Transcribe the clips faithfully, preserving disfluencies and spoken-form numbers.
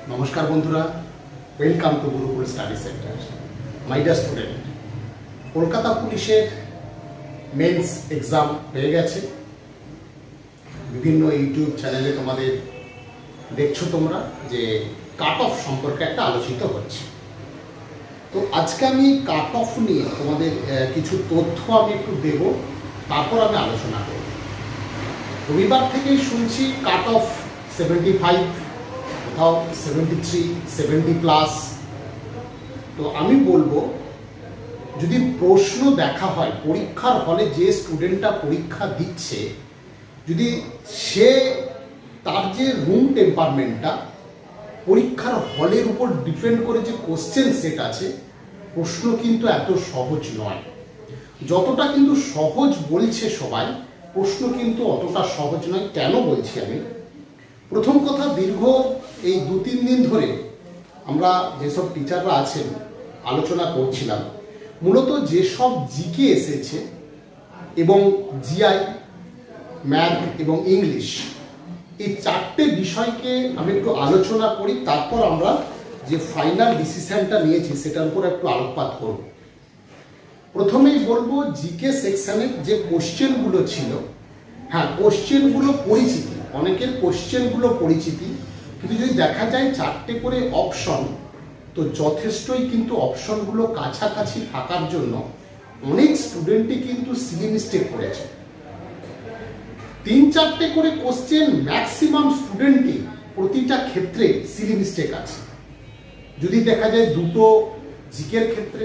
नमस्कार बंधुरा welcome to Gurukul study centre my dear student Kolkata पुलिशेर मेन्स एग्जाम হয়ে গেছে বিভিন্ন ইউটিউব চ্যানেলে তোমাদের দেখছো তোমরা যে কাট অফ সম্পর্কে একটা আলোচিত হচ্ছে। তো আজকে আমি কাট অফ নিয়ে তোমাদের কিছু তথ্য আমি একটু দেব, তারপর আমি আলোচনা করব। রবিবার থেকেই শুনছি কাট অফ সেভেন্টি ফাইভ, কোথাও সেভেন্টি থ্রি, সেভেন্টি প্লাস। তো আমি বলবো যদি প্রশ্ন দেখা হয় পরীক্ষার হলে যে স্টুডেন্টটা পরীক্ষা দিচ্ছে, যদি সে তার যে রুম টেম্পারমেন্টটা পরীক্ষার হলের উপর ডিপেন্ড করে যে কোশ্চেন সেট আছে, প্রশ্ন কিন্তু এত সহজ নয়। যতটা কিন্তু সহজ বলছে সবাই, প্রশ্ন কিন্তু অতটা সহজ নয়। কেন বলছি আমি? প্রথম কথা, দীর্ঘ এই দু তিন দিন ধরে আমরা যেসব টিচাররা আছেন আলোচনা করছিলাম, মূলত যেসব জিকে এসেছে এবং জিআই, ম্যাথ এবং ইংলিশ, এই চারটে বিষয়কে আমি একটু আলোচনা করি, তারপর আমরা যে ফাইনাল ডিসিশনটা নিয়েছি সেটার উপর একটু আলোকপাত করব। প্রথমেই বলবো জিকে সেকশনের যে কোশ্চেনগুলো ছিল, হ্যাঁ কোশ্চেনগুলো পরিচিতি, অনেকের কোশ্চেনগুলো পরিচিতি, কিন্তু যদি দেখা যায় চারটে করে অপশন, তো যথেষ্টই কিন্তু অপশনগুলো কাছাকাছি থাকার জন্য অনেক স্টুডেন্টই কিন্তু সিলি মিস্টেক করেছে। তিন চারটে করে কোশ্চেন ম্যাক্সিমাম স্টুডেন্টই প্রতিটা ক্ষেত্রে সিলি মিস্টেক আছে। যদি দেখা যায় দুটো জিকের ক্ষেত্রে,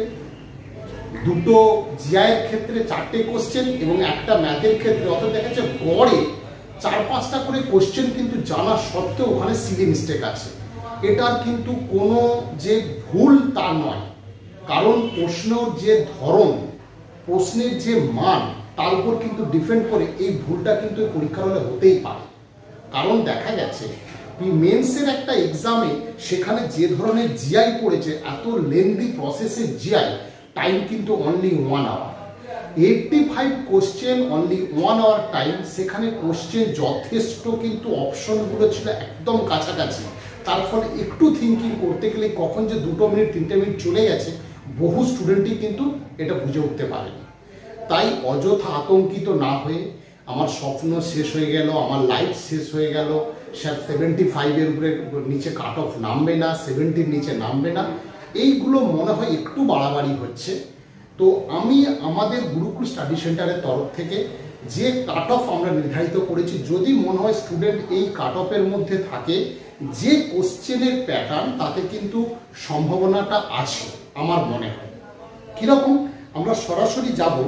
দুটো জিআইয়ের ক্ষেত্রে চারটে কোশ্চেন এবং একটা ম্যাথের ক্ষেত্রে, অর্থাৎ দেখা যাচ্ছে গড়ে চার পাঁচটা করে কোশ্চেন কিন্তু জানা সত্ত্বেও ওখানে সিলি মিস্টেক আছে। এটার কিন্তু কোনো যে ভুল তা নয়, কারণ প্রশ্নের যে ধরন, প্রশ্নের যে মান, তার উপর কিন্তু ডিপেন্ড করে এই ভুলটা কিন্তু পরীক্ষার হলে হতেই পারে। কারণ দেখা গেছে মেন্সের একটা এক্সামে সেখানে যে ধরনের জিআই পড়েছে, এত লেন্দি প্রসেসের জিআই, টাইম কিন্তু only one hour, eighty five question only one hour time. সেখানে কোশ্চেন যথেষ্ট, কিন্তু অপশনগুলো ছিল একদম কাছাকাছি। তার ফলে একটু থিঙ্কিং করতে গেলে কখন যে দুটো মিনিট তিনটে মিনিট চলে গেছে, বহু স্টুডেন্টই কিন্তু এটা বুঝে উঠতে পারেনি। তাই অযথা আতঙ্কিত না হয়ে, আমার স্বপ্ন শেষ হয়ে গেল, আমার লাইফ শেষ হয়ে গেল, স্যার সেভেন্টি ফাইভের উপরে নিচে কাট অফ নামবে না, সেভেন্টির নিচে নামবে না, এইগুলো মনে হয় একটু বাড়াবাড়ি হচ্ছে। তো আমি আমাদের গুরুকুল স্টাডি সেন্টারের তরফ থেকে যে কাট অফ আমরা নির্ধারিত করেছি, যদি মনে হয় স্টুডেন্ট এই কাট অফের মধ্যে থাকে, যে কোশ্চেনের প্যাটার্ন তাতে কিন্তু সম্ভাবনাটা আছে আমার মনে হয়। কীরকম? আমরা সরাসরি যাব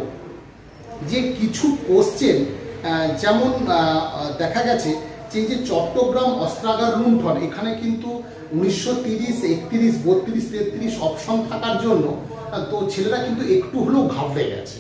যে কিছু কোশ্চেন, যেমন দেখা গেছে যে যে চট্টগ্রাম অস্ত্রাগার লুণ্ঠন, এখানে কিন্তু উনিশশো তিরিশ, একত্রিশ, বত্রিশ, তেত্রিশ অপশন থাকার জন্য তো ছেলেরা কিন্তু একটু হলেও ঘাবড়ে গেছে।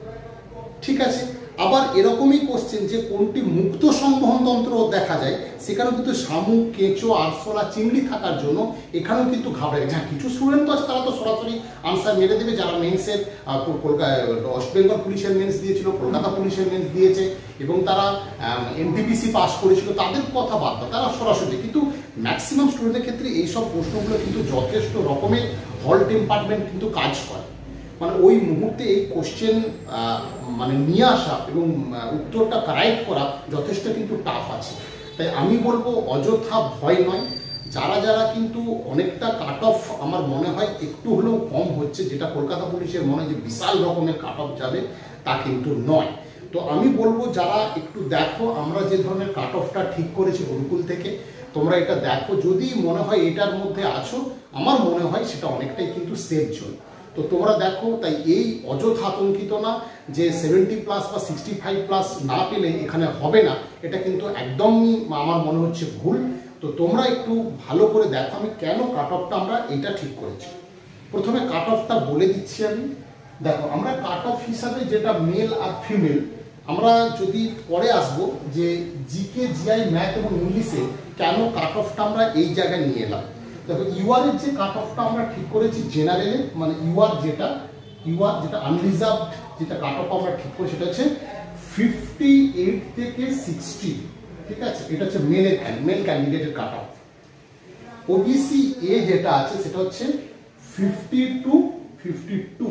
ঠিক আছে, আবার এরকমই কোশ্চেন যে কোনটি মুক্ত সংবহনতন্ত্র দেখা যায়, সেখানেও কিন্তু শামুক, কেঁচো, আরশোলা, চিংড়ি থাকার জন্য এখানেও কিন্তু ঘাবড়ে গেছে। হ্যাঁ, কিছু স্টুডেন্ট তো আছে তারা তো সরাসরি আনসার মেরে দেবে, যারা মেন্সের কলকাতা ওয়েস্ট বেঙ্গল পুলিশের মেন্স দিয়েছিল, কলকাতা পুলিশের মেন্স দিয়েছে এবং তারা এনটিপিসি পাস করেছিল, তাদের কথা বাদ দাও, তারা সরাসরি। কিন্তু ম্যাক্সিমাম স্টুডেন্টের ক্ষেত্রে এইসব প্রশ্নগুলো কিন্তু যথেষ্ট রকমের হল টেম্পারমেন্ট কিন্তু কাজ করে, মানে ওই মুহূর্তে এই কোশ্চেন মানে নিয়ে আসা এবং উত্তরটা কারেক্ট করা যথেষ্ট কিন্তু টাফ আছে। তাই আমি বলবো অযথা ভয় নয়, যারা যারা কিন্তু অনেকটা কাট অফ আমার মনে হয় একটু হলেও কম হচ্ছে, যেটা কলকাতা পুলিশের মনে হয় যে বিশাল রকমের কাট অফ যাবে, তা কিন্তু নয়। তো আমি বলবো যারা একটু দেখো, আমরা যে ধরনের কাট অফটা ঠিক করেছি গুরুকুল থেকে, তোমরা এটা দেখো, যদি মনে হয় এটার মধ্যে আছো, আমার মনে হয় সেটা অনেকটাই কিন্তু সেফ জোন। তো তোমরা দেখো, তাই এই অযথা আতঙ্কিত না যে সেভেন্টি প্লাস বা সিক্সটি ফাইভ প্লাস না পেলে এখানে হবে না, এটা কিন্তু একদমই আমার মনে হচ্ছে ভুল। তো তোমরা একটু ভালো করে দেখো আমি কেন কাট অফটা আমরা এটা ঠিক করেছি। প্রথমে কাট অফটা বলে দিচ্ছি আমি। দেখো, আমরা কাট অফ হিসাবে যেটা মেল আর ফিমেল, আমরা যদি পরে আসবো যে জিকে, জিআই, ম্যাথ এবং ইংলিশে কেন কাট অফটা আমরা এই জায়গায় নিয়ে এলাম। দেখো, ইউআর এর যে কাট অফটা আমরা ঠিক করেছি জেনারেলে, মানে ইউআর যেটা ইউআর যেটা আনরিজার্ভড যেটা কাট অফ আমরা ঠিক করি, সেটা হচ্ছে ফিফটি এইট থেকে সিক্সটি। ঠিক আছে, এটা হচ্ছে মেলের মেল ক্যান্ডিডেটের কাট অফ। ওবিসি এ যেটা আছে সেটা হচ্ছে fifty two fifty two,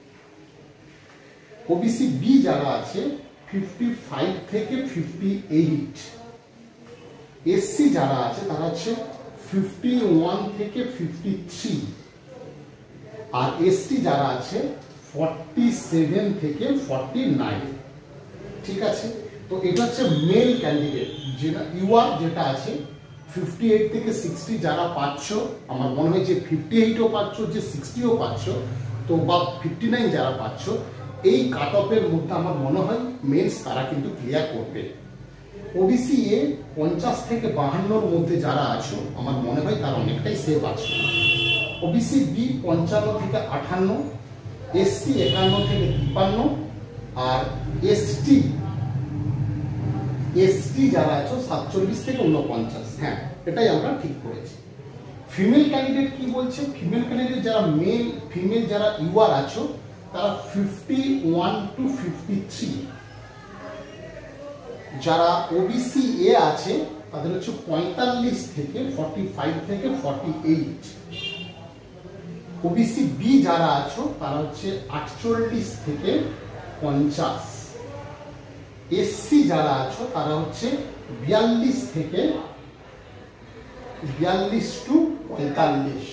OBC B যারা আছে ফিফটি ফাইভ থেকে ফিফটি এইট, এসসি যারা আছে তারা হচ্ছে ফিফটি ওয়ান থেকে ফিফটি থ্রি, আর এসটি যারা আছে ফর্টি সেভেন থেকে ফর্টি নাইন। ঠিক আছে, তো এটা হচ্ছে মেল ক্যান্ডিডেট। যেটা ইউআর যেটা আছে ফিফটি এইট থেকে সিক্সটি যারা পাচ্ছ, আমার মনে হয় যে ফিফটি এইটও পাচ্ছ, যে সিক্সটিও পাচ্ছ, তো বা ফিফটি নাইন যারা পাচ্ছ, এই কাট অফের মধ্যে আমার মনে হয় মেন্স তারা কিন্তু ক্লিয়ার করবে। ওবিসি এ পঞ্চাশ থেকে বাহান্নর মধ্যে যারা আছো, আমার মনে হয় তারা অনেকটাই সেফ আছে। ওবিসি বি পঞ্চান্ন থেকে আটান্ন, এসসি একান্ন থেকে তিপ্পান্ন, আর এসটি এসটি যারা আছো সাতচল্লিশ থেকে উনপঞ্চাশ। হ্যাঁ, এটাই আমরা ঠিক করেছি। ফিমেল ক্যান্ডিডেট কি বলছে? ফিমেল ক্যান্ডিডেট যারা মেল ফিমেল যারা ইউআর আছো তারা fifty one two fifty three, যারা ওবিসি এ আছে তাদের হচ্ছে পঁয়তাল্লিশ থেকে ফর্টি ফাইভ থেকে ফর্টি এইট, ওবিসি বি যারা আছো তারা হচ্ছে আটচল্লিশ থেকে পঞ্চাশ, এসসি যারা আছো তারা হচ্ছে বিয়াল্লিশ থেকে বিয়াল্লিশ টু পঁয়তাল্লিশ,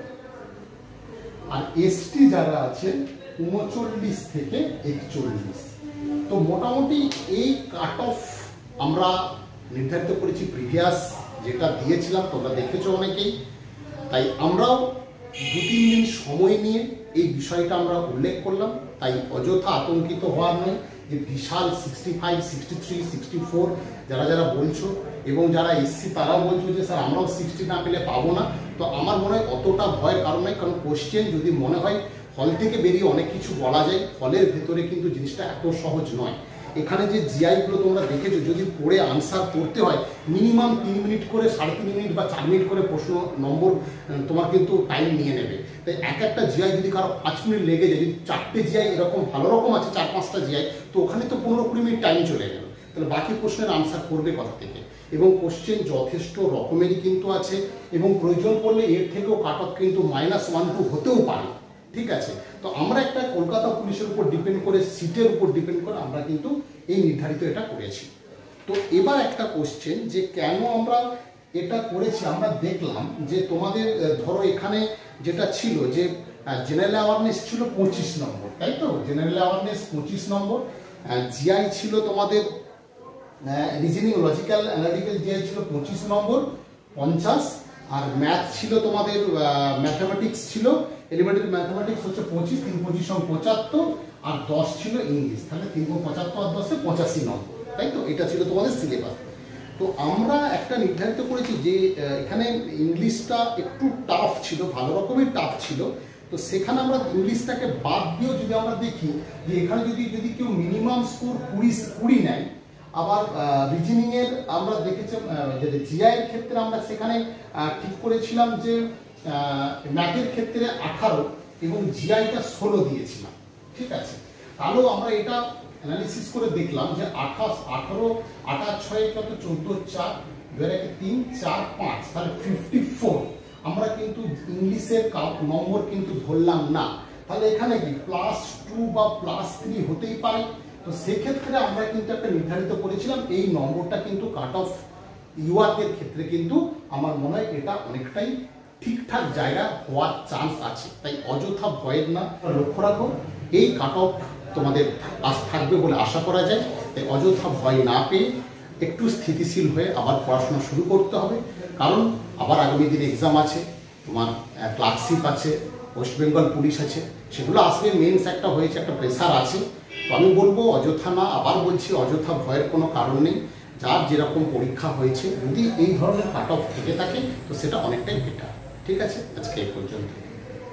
আর এসটি যারা আছে উনচল্লিশ থেকে একচল্লিশ। তো মোটামুটি এই কাট অফ আমরা নির্ধারিত করেছি, প্রিভিয়াস যেটা দিয়েছিলাম তোমরা দেখেছো অনেকেই। তাই আমরাও দু তিন দিন সময় নিয়ে এই বিষয়টা আমরা উল্লেখ করলাম। তাই অযথা আতঙ্কিত হওয়ার নয় যে বিশাল sixty five sixty three sixty four যারা যারা বলছো, এবং যারা এসসি তারাও বলছো যে স্যার আমরাও সিক্সটি না পেলে পাবো না। তো আমার মনে হয় অতটা ভয়ের কারণ নয়, কারণ কোশ্চেন যদি মনে হয় হল থেকে বেরিয়ে অনেক কিছু বলা যায়, হলের ভেতরে কিন্তু জিনিসটা এত সহজ নয়। এখানে যে জিআইগুলো তোমরা দেখেছো, যদি পড়ে আনসার করতে হয় মিনিমাম তিন মিনিট করে, সাড়ে তিন মিনিট বা চার মিনিট করে প্রশ্ন নম্বর তোমার কিন্তু টাইম নিয়ে নেবে। তাই এক একটা জিআই যদি কারো পাঁচ মিনিট লেগে যায়, যদি চারটে জিআই এরকম ভালো রকম আছে, চার পাঁচটা জিআই, তো ওখানে তো পনেরো কুড়ি মিনিট টাইম চলে গেল। তাহলে বাকি প্রশ্নের আনসার করবে কথা থেকে। এবং কোশ্চেন যথেষ্ট রকমেরই কিন্তু আছে, এবং প্রয়োজন পড়লে এর থেকেও কাট অফ কিন্তু মাইনাস ওয়ান টু হতেও পারে। ঠিক আছে, তো আমরা একটা কলকাতা পুলিশের উপর ডিপেন্ড করে, সিটের উপর ডিপেন্ড করে আমরা কিন্তু এই নির্ধারিত এটা করেছি। তো এবার একটা কোশ্চেন যে কেন আমরা এটা করেছি, আমরা দেখলাম যে তোমাদের ধরো এখানে যেটা ছিল যে জেনারেল অ্যাওয়ারনেস ছিল পঁচিশ নম্বর, তাই তো? জেনারেল অ্যাওয়ারনেস পঁচিশ নম্বর, জিআই ছিল তোমাদের রিজনিং লজিক্যাল অ্যানালিটিক্যাল জিআই ছিল পঁচিশ নম্বর পঞ্চাশ, আর ম্যাথ ছিল তোমাদের ম্যাথামেটিক্স ছিল, এলিমেন্টারি ম্যাথামেটিক্স হচ্ছে পঁচিশ, তিন পঁচিশ পঁচাত্তর, আর দশ ছিল ইংলিশ। তাহলে তিন পঁচাত্তর আর দশে পঁচাশি নম্বর, তাই তো? এটা ছিল তোমাদের সিলেবাস। তো আমরা একটা নির্ধারিত করেছি যে এখানে ইংলিশটা একটু টাফ ছিল, ভালো রকমের টাফ ছিল। তো সেখানে আমরা ইংলিশটাকে বাদ দিয়েও যদি আমরা দেখি যে এখানে যদি যদি কেউ মিনিমাম স্কোর কুড়ি কুড়ি নেয়, আবার রিজনিং এর আমরা দেখেছি যে জিআই এর ক্ষেত্রে আমরা সেখানে ঠিক করেছিলাম যে ম্যাথের ক্ষেত্রে আঠারো এবং জিআইটা ষোলো দিয়েছিলাম। ঠিক আছে, তাহলেও আমরা এটা অ্যানালিসিস করে দেখলাম যে আঠাশ আঠারো আঠাশ ছয় কত চোদ্দ চার দুই একে তিন চার পাঁচ, তাহলে ফিফটি ফোর আমরা কিন্তু ইংলিশের নম্বর কিন্তু ধরলাম না। তাহলে এখানে কি প্লাস টু বা প্লাস থ্রি হতেই পারে। তো সেক্ষেত্রে আমরা কিন্তু একটা নির্ধারিত করেছিলাম এই নম্বরটা কিন্তু কাট অফ ইউআরদের ক্ষেত্রে কিন্তু আমার মনে হয় এটা অনেকটাই ঠিকঠাক জায়গা হওয়ার চান্স আছে। তাই অযথা ভয়ের না, লক্ষ্য রাখো এই কাট অফ তোমাদের আজ থাকবে বলে আশা করা যায়। তাই অযথা ভয় না পেয়ে একটু স্থিতিশীল হয়ে আবার পড়াশোনা শুরু করতে হবে, কারণ আবার আগামী দিনে এক্সাম আছে, তোমার ক্লার্কশিপ আছে, ওয়েস্ট বেঙ্গল পুলিশ আছে, সেগুলো আসবে। মেন্স একটা হয়েছে, একটা প্রেসার আছে। তো আমি বলবো অযথা না, আবার বলছি অযথা ভয়ের কোনো কারণ নেই। যার যেরকম পরীক্ষা হয়েছে যদি এই ধরনের কাট অফ থেকে থাকে তো সেটা অনেকটাই বেটার। ঠিক আছে, আজকে এই পর্যন্ত।